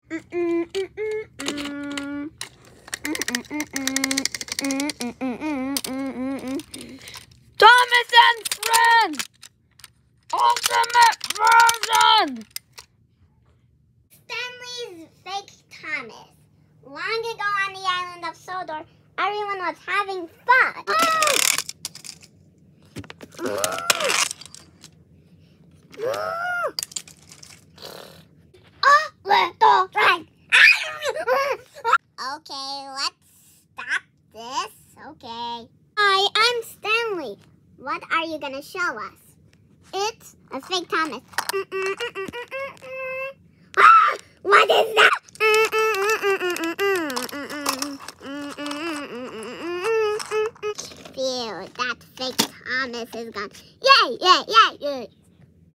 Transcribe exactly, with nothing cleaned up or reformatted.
Thomas and Friends Ultimate Version! Stanley's Fake Thomas. Long ago on the island of Sodor, everyone was having fun. Oh, little friend. Okay, let's stop this. Okay. Hi, I'm Stanley. What are you gonna show us? It's a fake Thomas. Mm-mm.